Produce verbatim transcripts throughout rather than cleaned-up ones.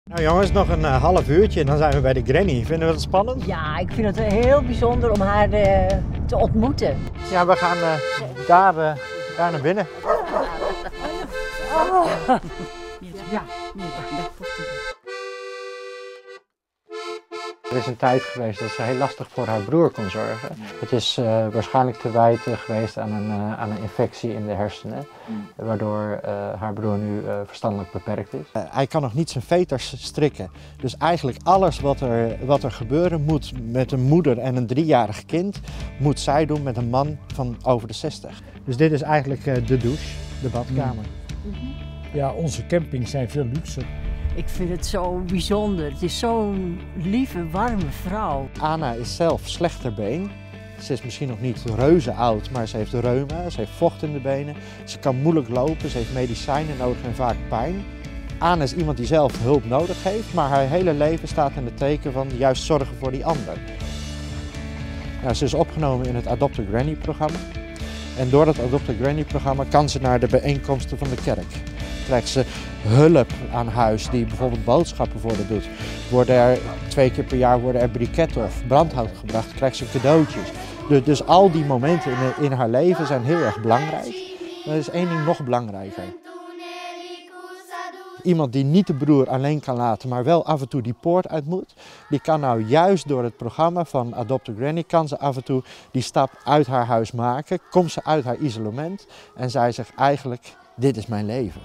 Nou jongens, nog een uh, half uurtje en dan zijn we bij de Granny. Vinden we het spannend? Ja, ik vind het heel bijzonder om haar uh, te ontmoeten. Ja, we gaan uh, daar, uh, daar naar binnen. Oh. Ja, Er is een tijd geweest dat ze heel lastig voor haar broer kon zorgen. Het is uh, waarschijnlijk te wijten geweest aan een, uh, aan een infectie in de hersenen, mm. waardoor uh, haar broer nu uh, verstandelijk beperkt is. Uh, hij kan nog niet zijn veters strikken. Dus eigenlijk alles wat er, wat er gebeuren moet met een moeder en een driejarig kind, moet zij doen met een man van over de zestig. Dus dit is eigenlijk uh, de douche, de badkamer. Mm-hmm. Ja, onze campings zijn veel luxer. Ik vind het zo bijzonder. Het is zo'n lieve, warme vrouw. Anna is zelf slechterbeen. Ze is misschien nog niet reuze oud, maar ze heeft reuma, ze heeft vocht in de benen. Ze kan moeilijk lopen, ze heeft medicijnen nodig en vaak pijn. Anna is iemand die zelf hulp nodig heeft, maar haar hele leven staat in het teken van juist zorgen voor die ander. Nou, ze is opgenomen in het Adopt a Granny programma. En door dat Adopt a Granny programma kan ze naar de bijeenkomsten van de kerk. Krijgt ze hulp aan huis die bijvoorbeeld boodschappen voor haar doet. Worden er twee keer per jaar worden er briketten of brandhout gebracht, krijgt ze cadeautjes. Dus, dus al die momenten in, in haar leven zijn heel erg belangrijk. Maar er is één ding nog belangrijker. Iemand die niet de broer alleen kan laten, maar wel af en toe die poort uit moet, die kan nou juist door het programma van Adopt a Granny, kan ze af en toe die stap uit haar huis maken, komt ze uit haar isolement en zij zegt eigenlijk, dit is mijn leven.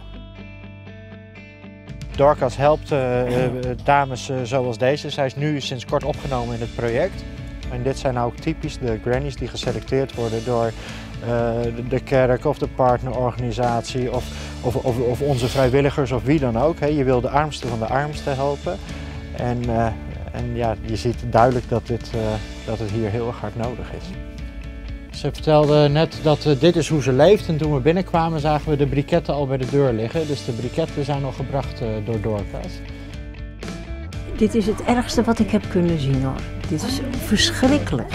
Dorcas helpt uh, dames uh, zoals deze. Zij is nu sinds kort opgenomen in het project. En dit zijn nou ook typisch de grannies die geselecteerd worden door uh, de, de kerk of de partnerorganisatie of, of, of, of onze vrijwilligers of wie dan ook. He, je wil de armste van de armsten helpen. En, uh, en ja, je ziet duidelijk dat, dit, uh, dat het hier heel erg hard nodig is. Ze vertelde net dat uh, dit is hoe ze leeft en toen we binnenkwamen zagen we de briketten al bij de deur liggen. Dus de briketten zijn al gebracht uh, door Dorcas. Dit is het ergste wat ik heb kunnen zien hoor. Dit is verschrikkelijk.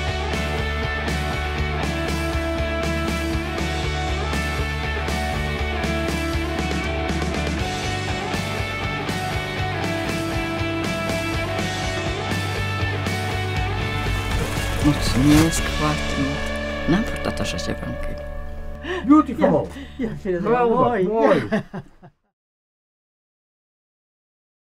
Moc nie jest ładny. Nawet to też się wątpi. Beautiful! Ja, ik vind het wel mooi. mooi. Ja.